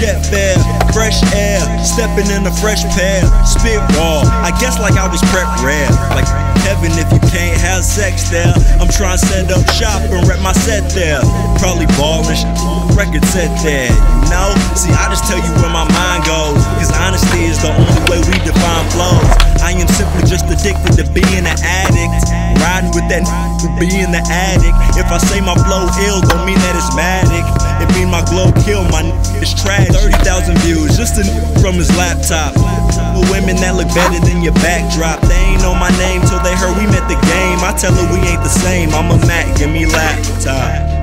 jet fare, fresh air, stepping in a fresh pair, spit raw. I guess like I was prep rare, like heaven if you can't have sex there. I'm trying to set up shop and rep my set there. Probably ballin', record set there, you know? See, I just tell you where my mind goes, cause honesty is the only way we define flows. I am simply just addicted to being an addict, riding with that being the addict. If I say my flow ill, don't mean that it's magic. It mean my glow kill, my it's trash. 30,000 views, just a from his laptop. With women that look better than your backdrop. They ain't know my name till they heard we met the game. I tell her we ain't the same, I'm a Mac, give me laptop.